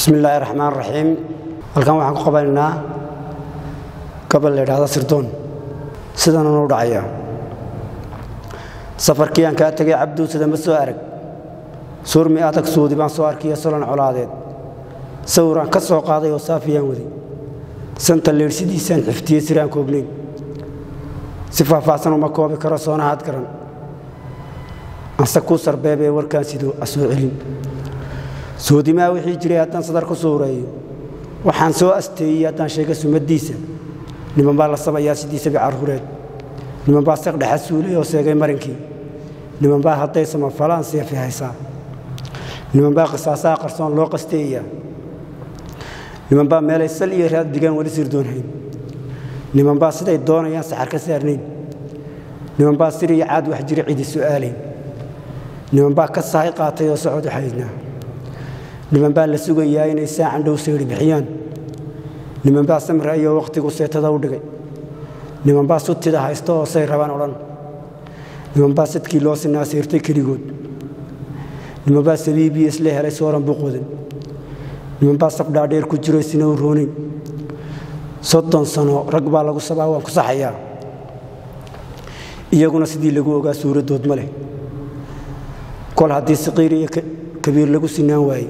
بسم الله الرحمن الرحيم. halkan waxaan ku qabanaa gobol leedahay Sirdoon sidaan u dhacaya safarkii aan ka tagay Cabdu sida ma soo arag suurmi adag Suudi baan soo arkay salan colaadeed sawiraan ka soo qaaday oo saafiyaan wadi santa leersidiisaan xiftiyay siraan koobnay si faahfaahsan uma koobi karo soonaad garan asa ku sarbeebay warkaan sidoo asoo celin Suudi ma wixii jiray hadan sadar ku sooray waxaan soo asteeyay hadan sheegay sumadiisa niman baa la sabayaa sidiisa bicarhureed niman baa saq dhaxa suulay oo seegay marinkii niman baa haday sama falaan si haysa niman baa qisaasa qarsoon loo qasteeyaa niman baa meel sal iyo raad digan wali sirdoonhayn niman baa siday doonayaan saxar ka saarnay niman baa siriya caad wax jiri cidi su'aaleen niman baa ka sahay qaatay oo socod xaydna niman baa la sugayaa inay saacan dhow soo bixiyaan niman baa samrayo waqtigu seetada u dhigay niman baa sutida haysto oo say rabaan oran niman baa sidkii loo sinaasirtay kaligood niman baa sabiibi isla helay sooran buqodan niman baa saf dhaadheer ku jiray sinoo roonay 30 sano rag baa lagu sabaa waan ku saxayaa iyaguna sidii lagu ogaa suuradood ma leh kol hadii saqiir iyo kabiir lagu sinaan waayay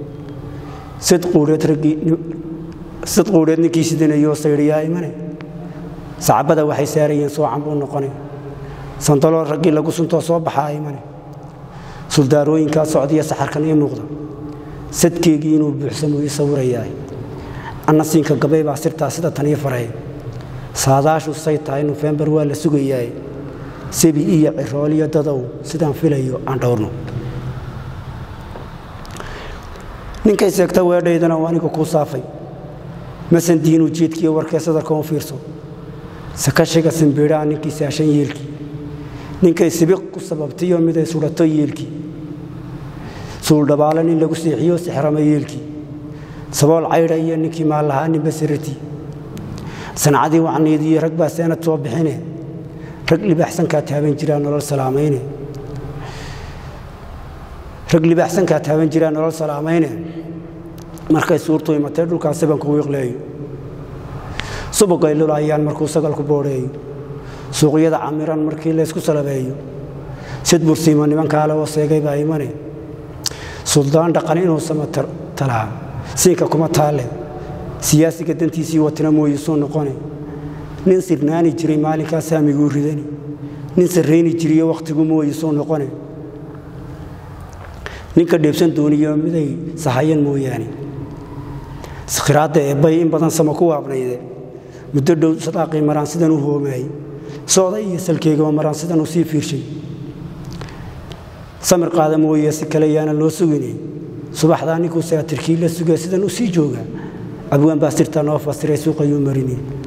صد قولت نكي سيدنا يو سيريا ايمانه صعبده waxay saarayeen soo cambu noqonay santalo ragi lagu sunto soo baxay eymane suldaarooyinka Sacuudiya saxarkan iyo muuqda sadkeegii inuu buuxsamo iyo sawirayay annasiinka gabay baa sirta sida tan iyo faray saadaashu saytay November waa la sugayay sibi iyo cirooliyo dadow sidaan filayo aan dhowrno ninkay seegta weedhaydana waa aniga ku saafay masan diinu jeedkii warkeesada ka fiirso sakashiga simbiira ninkii saashan yeelki ninkay sibiq ku sababtiyo mid ay surato yeelki suul dabaalan in lagu seexiyo sixrama yeelki sabool cayra iyo ninkii maal lahaan basirati sanacadii wacneedii rag baa sanad soo bixineen rag libaxsan ka taaban jiraan nolol salaamayne rag libaxsan ka taaban jiraan nolol salaamayne markay suurto imatay dhulkaas baan ku wiiqleeyo subagay lulaayaan markuu sagal ku booreeyo suuqyada camiran markii la isku salabeeyo sid bursiima niman kale oo seegay baa imanay suldaan dhaqan inuu samatar talaa siinka kuma taale siyaasiga dantiisii watana mooyay soo noqonay nin sirnaani jiray maalinkaas saamigu ridani nin sarreeni jiray waqtigu mooyay soo noqonay ninka dheebsan dooniyo miday sahayan mooyaane sakhiraada ee bay in badan sama ku waabnayde muddo dhow sadaaqay maraan sidan u hoomay sooda iyo salkeega maraan sidan u sii fiirshay samir qaada mooyay si kale yaana loo suginay subaxdaani ku saatirkii la sugay sidan u sii jooga abwaan baa sirta noo fasiray suuqayo marinay